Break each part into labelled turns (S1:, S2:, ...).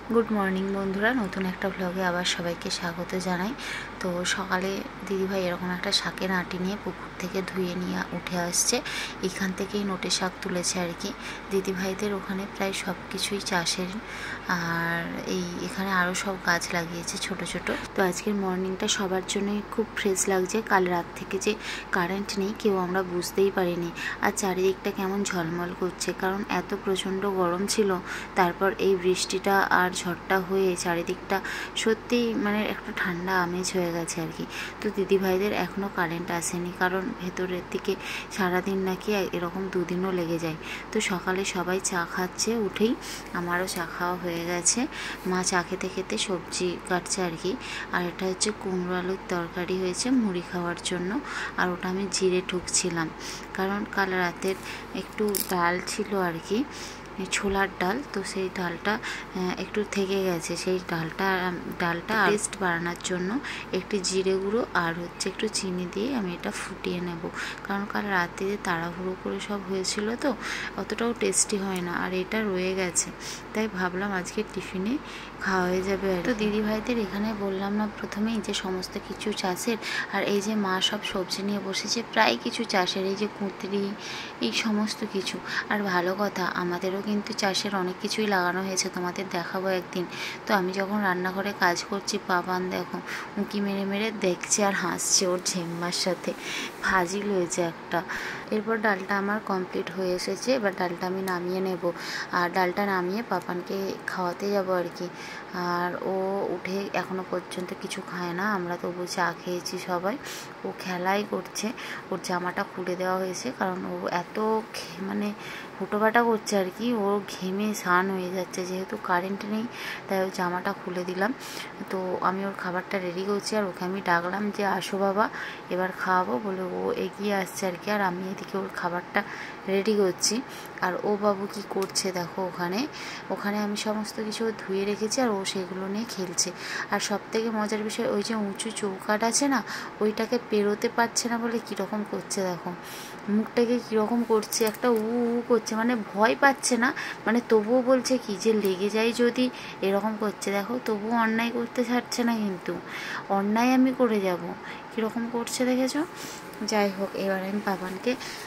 S1: Good morning बंधुरा नतून एक ब्लगे आबार सबाइके स्वागत जानाई। तो सकाले दिदीभाई एरकम एक शाकेर आँटी निये पुकुर थेके धुए निये उठे आसছে। एखान থেকেই নোটে শাক তুলেছে আর কি। দিদিভাইদের ওখানে প্রায় সব কিছুই চাষের, আর এখানে আরও সব গাছ লাগিয়েছে ছোট ছোট। তো আজকের মর্নিংটা সবার জন্যই খুব ফ্রেশ লাগছে। কাল রাত থেকে যে কারেন্ট নেই কেউ আমরা বুঝতেই পারিনি। আর চারিদিকটা কেমন ঝলমল করছে, কারণ এত প্রচণ্ড গরম ছিল। তারপর এই বৃষ্টিটা আর ঝড়টা হয়ে চারিদিকটা সত্যিই মানে একটা ঠান্ডা আমেজ হয়ে গেছে আর কি। তো দিদিভাইদের এখনও কারেন্ট আসেনি, কারণ ভেতরের দিকে সারাদিন নাকি এরকম দুদিনও লেগে যায়। তো সকালে সবাই চা খাচ্ছে উঠেই, আমারও চা খাওয়া হয়ে গেছে। মা চা খেতে খেতে সবজি কাটছে আর কি। আর এটা হচ্ছে কুমড়ো আলুর তরকারি হয়েছে মুড়ি খাওয়ার জন্য। আর ওটা আমি জিরে ঠুকছিলাম, কারণ কাল রাতের একটু ডাল ছিল আর কি, ছোলার ডাল। তো সেই ডালটা একটু থেকে গেছে, সেই ডালটা টেস্ট বাড়ানোর জন্য একটু জিরে গুঁড়ো আর হচ্ছে একটু চিনি দিয়ে আমি এটা ফুটিয়ে নেব। কারণ কাল রাতে তাড়াহুড়ো করে সব হয়েছিল, তো অতটাও টেস্টি হয় না। আর এটা রয়ে গেছে, তাই ভাবলাম আজকে টিফিনে খাওয়া হয়ে যাবে। তো দিদিভাইদের এখানে বললাম না প্রথমেই যে সমস্ত কিছু চাষের। আর এই যে মা সব সবজি নিয়ে বসেছে, প্রায় কিছু চাষের, এই যে কুঁদরি, এই সমস্ত কিছু। আর ভালো কথা, আমাদেরও কিন্তু চাষের অনেক কিছুই লাগানো হয়েছে, তোমাদের দেখাবো একদিন। তো আমি যখন রান্নাঘরে কাজ করছি, পাপান দেখো উঁকি মেরে মেরে দেখছে আর হাসছে ওর ঝেম্মার সাথে। ফাজিল হয়েছে একটা। এরপর ডালটা আমার কমপ্লিট হয়ে এসেছে, এবার ডালটা আমি নামিয়ে নেব। আর ডালটা নামিয়ে পাপানকে খাওয়াতে যাব আর কি। আর ও উঠে এখনও পর্যন্ত কিছু খায় না, আমরা তবু চা খেয়েছি সবাই। ও খেলাই করছে, ওর জামাটা খুলে দেওয়া হয়েছে, কারণ ও এত মানে হুটোপাটা করছে আর কি। ও ঘেমে স্নান হয়ে যাচ্ছে, যেহেতু কারেন্ট নেই তাই ওর জামাটা খুলে দিলাম। তো আমি ওর খাবারটা রেডি করছি, আর ওকে আমি ডাকলাম যে আসো বাবা এবার খাওয়াবো বলে। ও এগিয়ে আসছে আর কি। আর আমি এদিকে ওর খাবারটা রেডি করছি। আর ও বাবু কি করছে দেখো, ওখানে আমি সমস্ত কিছু ধুয়ে রেখেছি, আর ও সেগুলো নিয়ে খেলছে। আর সবথেকে মজার বিষয়, ওই যে উঁচু চৌকাঠ আছে না, ওইটাকে পেরোতে পারছে না বলে কীরকম করছে দেখো, মুখটাকে কীরকম করছে, একটা উ করছে, মানে ভয় পাচ্ছে না, মানে তবুও বলছে কি যে লেগে যায় যদি, এরকম করছে দেখো। তবুও অন্যায় করতে ছাড়ছে না, কিন্তু অন্যায় আমি করে যাব, কীরকম করছে দেখেছো। যাই হোক, এবার আমি পাপানকে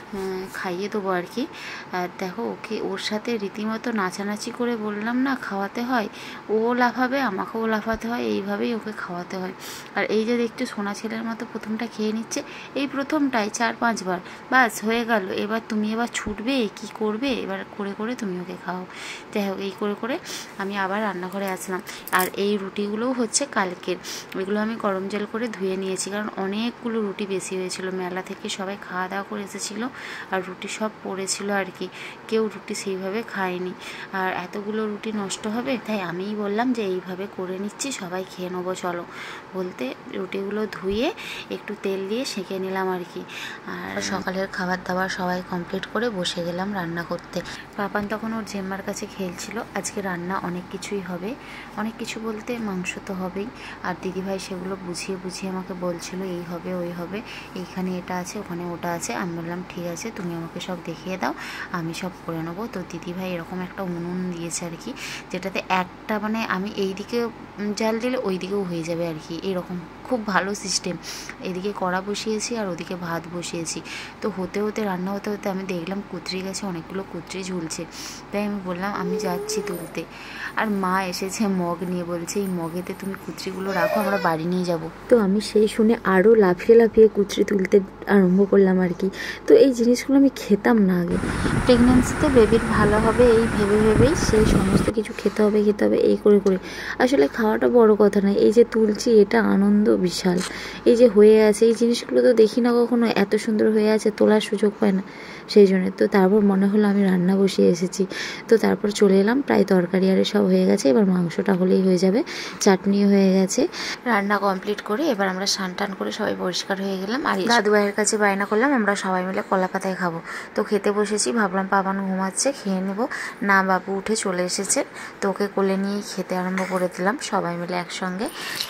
S1: খাইয়ে দেবো আর কি। আর দেখো ওর সাথে রীতিমতো নাচানাচি করে বললাম না খাওয়াতে হয়, ও লাফাবে আমাকেও লাফাতে হয়, এইভাবেই ওকে খাওয়াতে হয়। আর এই যে দেখছো সোনা ছেলের মতো প্রথমটা খেয়ে নিচ্ছে, এই প্রথমটাই 4-5 বার, বাস হয়ে গেল। এবার তুমি ছুটবে কি করবে, এবার করে করে তুমি ওকে খাও। যাই হোক, এই করে করে আমি আবার রান্নাঘরে আসলাম। আর এই রুটিগুলোও হচ্ছে কালকের, এগুলো আমি গরম জল করে ধুয়ে নিয়েছি, কারণ অনেকগুলো রুটি বেশি হয়েছিল। মেলা থেকে সবাই খাওয়া দাওয়া করে এসেছিলো, আর রুটি সব পড়েছিল আর কি। কেউ রুটি সেইভাবে খায়নি, আর এতগুলো রুটি নষ্ট হবে, তাই আমিই বললাম যে এইভাবে করে নিচ্ছি, সবাই খেয়ে নেবো চলো। বলতে রুটিগুলো ধুয়ে একটু তেল দিয়ে সেঁকে নিলাম আর কি। আর সকালের খাবার দাবার সবাই কমপ্লিট করে বসে গেলাম রান্না করতে। পাপান তখন ওর জেম্মার কাছে খেলছিল। আজকে রান্না অনেক কিছুই হবে, অনেক কিছু বলতে মাংস তো হবেই। আর দিদিভাই সেগুলো বুঝিয়ে বুঝিয়ে আমাকে বলছিল এই হবে ওই হবে, এইখানে এটা আছে ওখানে ওটা আছে। আমি বললাম ঠিক আছে, তুমি আমাকে সব দেখিয়ে দাও, আমি সব করে নেবো। তো দিদিভাই এরকম একটা উনুন দিয়েছে আর কি, যেটাতে একটা মানে আমি এই দিকে জাল দিলে ওই দিকেও হয়ে যাবে আর কি, এরকম খুব ভালো সিস্টেম। এদিকে কড়া বসিয়েছি আর ওদিকে ভাত বসিয়েছি। তো হতে হতে রান্না হতে হতে আমি দেখলাম কুঁদরি গাছে অনেকগুলো কুঁদরি ঝুলছে, তাই আমি বললাম আমি যাচ্ছি তুলতে। আর মা এসেছে মগ নিয়ে, বলছে এই মগেতে তুমি কুঁদরিগুলো রাখো, আমরা বাড়ি নিয়ে যাব। তো আমি সেই শুনে আরও লাফিয়ে লাফিয়ে কুঁদরি তুলতে আরম্ভ করলাম আর কি। তো এই জিনিসগুলো আমি খেতাম না আগে। প্রেগনেন্সিতে বেবির ভালো হবে এই ভেবে ভেবেই সেই সমস্ত কিছু খেতে হবে এই করে করে। আসলে খাওয়াটা বড় কথা নয়, এই যে তুলছি এটা আনন্দ বিশাল। এই যে হয়ে আছে, এই জিনিসগুলো তো দেখি না কখনো, এত সুন্দর হয়ে আছে, তোলার সুযোগ পায় না, সেই জন্য। তো তারপর মনে হলো আমি রান্না বসিয়ে এসেছি। তো তারপর চলে এলাম, প্রায় তরকারি আরে সব হয়ে গেছে, এবার মাংসটা হলেই হয়ে যাবে, চাটনিও হয়ে গেছে। রান্না কমপ্লিট করে এবার আমরা স্নান টান করে সবাই পরিষ্কার হয়ে গেলাম। আর দাদু ভাইয়ের কাছে বায়না করলাম আমরা সবাই মিলে কলা পাতায় খাবো। তো খেতে বসেছি, ভাবলাম পাপান ঘুমাচ্ছে, খেয়ে নেব না। বাবু উঠে চলে এসেছে, তো ওকে কোলে নিয়েই খেতে আরম্ভ করে দিলাম সবাই মিলে একসঙ্গে।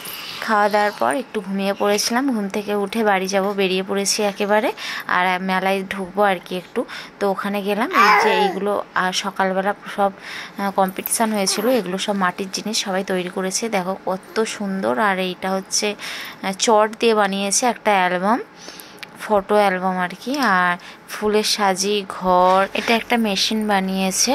S1: খাওয়া দাওয়ার পর একটু ঘুমিয়ে পড়েছিলাম। ঘুম থেকে উঠে বাড়ি যাব, বেরিয়ে পড়েছি একেবারে। আর মেলায় ঢুকবো আর কি একটু, তো ওখানে গেলাম। এই যে এইগুলো আর সকালবেলা সব কম্পিটিশান হয়েছিল, এগুলো সব মাটির জিনিস সবাই তৈরি করেছে, দেখো কত সুন্দর। আর এইটা হচ্ছে চট দিয়ে বানিয়েছে একটা অ্যালবাম, ফটো অ্যালবাম আর কি। আর ফুলের সাজি ঘর, এটা একটা মেশিন বানিয়েছে।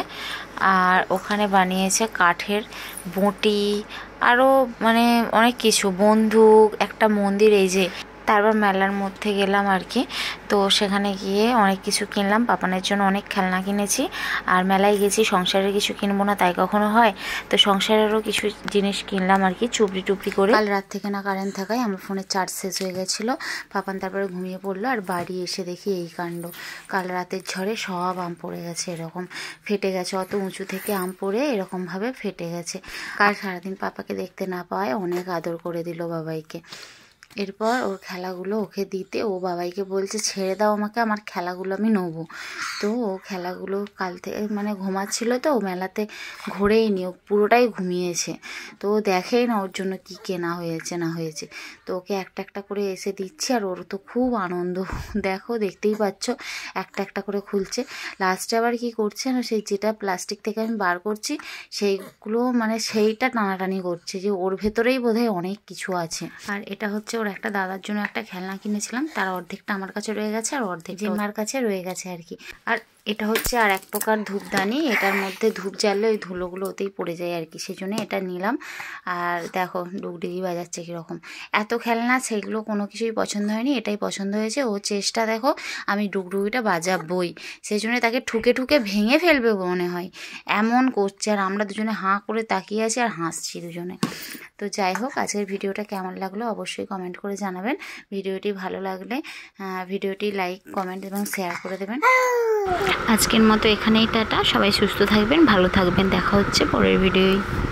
S1: আর ওখানে বানিয়েছে কাঠের বঁটি, আরও মানে অনেক কিছু, বন্দুক, একটা মন্দির। এই যে তারপর মেলার মধ্যে গেলাম আর কি, তো সেখানে গিয়ে অনেক কিছু কিনলাম। পাপানের জন্য অনেক খেলনা কিনেছি। আর মেলায় গেছি, সংসারের কিছু কিনবো না তাই কখনো হয়, তো সংসারেরও কিছু জিনিস কিনলাম আর কি, চুপড়ি টুপড়ি করে। কাল রাত থেকে না কারেন্ট থাকায় আমার ফোনের চার্জ শেষ হয়ে গেছিলো। পাপান তারপরে ঘুমিয়ে পড়লো, আর বাড়ি এসে দেখি এই কাণ্ড। কাল রাতের ঝড়ে সব আম পড়ে গেছে, এরকম ফেটে গেছে, অত উঁচু থেকে আম পড়ে এরকমভাবে ফেটে গেছে। কাল সারাদিন পাপাকে দেখতে না পাওয়ায় অনেক আদর করে দিল বাবাইকে। এরপর ওর খেলাগুলো ওকে দিতে ও বাবাইকে বলছে ছেড়ে দাও আমাকে, আমার খেলাগুলো আমি নেবো। তো ও খেলাগুলো কাল থেকে মানে ঘুমাচ্ছিল, তো ও মেলাতে ঘোরেই নি, ও পুরোটাই ঘুমিয়েছে। তো ও দেখেই না ওর জন্য কি কেনা হয়েছে না হয়েছে। তো ওকে একটা একটা করে এসে দিচ্ছি, আর ওর তো খুব আনন্দ, দেখো দেখতেই পাচ্ছ একটা একটা করে খুলছে। লাস্টে আবার কি করছে না, সেই যেটা প্লাস্টিক থেকে আমি বার করছি সেইগুলো মানে সেইটা টানাটানি করছে, যে ওর ভেতরেই বোধহয় অনেক কিছু আছে। আর এটা হচ্ছে ওর একটা দাদার জন্য একটা খেলনা কিনেছিলাম, তার অর্ধেকটা আমার কাছে রয়ে গেছে, আর অর্ধেক জেম্মার কাছে রয়ে গেছে আর কি। আর এটা হচ্ছে আর এক প্রকার ধূপদানি, এটার মধ্যে ধূপ জ্বাললে ওই ধুলোগুলো ওতেই পড়ে যায় আর কি, সেই জন্য এটা নিলাম। আর দেখো ডুগডুগি বাজাচ্ছে কীরকম, এত খেলনা সেগুলো কোনো কিছুই পছন্দ হয়নি, এটাই পছন্দ হয়েছে। ও চেষ্টা দেখো আমি ডুগডুগিটা বাজাবই, সেই জন্য তাকে ঠুকে ঠুকে ভেঙে ফেলবে মনে হয়, এমন করছে। আর আমরা দুজনে হাঁ করে তাকিয়ে আছি আর হাসছি দুজনে। তো যাই হোক, আজকের ভিডিওটা কেমন লাগলো অবশ্যই কমেন্ট করে জানাবেন। ভিডিওটি ভালো লাগলে ভিডিওটি লাইক, কমেন্ট এবং শেয়ার করে দেবেন। আজকের মতো এখানেই টাটা, সবাই সুস্থ থাকবেন, ভালো থাকবেন, দেখা হচ্ছে পরের ভিডিওয়।